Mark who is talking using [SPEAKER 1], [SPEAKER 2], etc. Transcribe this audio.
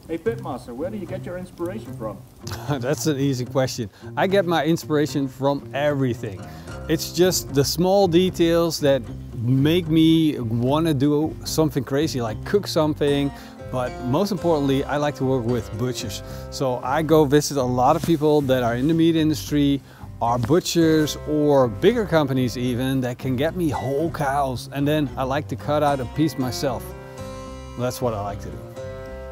[SPEAKER 1] Hey Pitmaster, where do you get your inspiration from?
[SPEAKER 2] That's an easy question. I get my inspiration from everything. It's just the small details that make me want to do something crazy, like cook something. But most importantly, I like to work with butchers. So I go visit a lot of people that are in the meat industry, are butchers or bigger companies even, that can get me whole cows. And then I like to cut out a piece myself. That's what I like to do.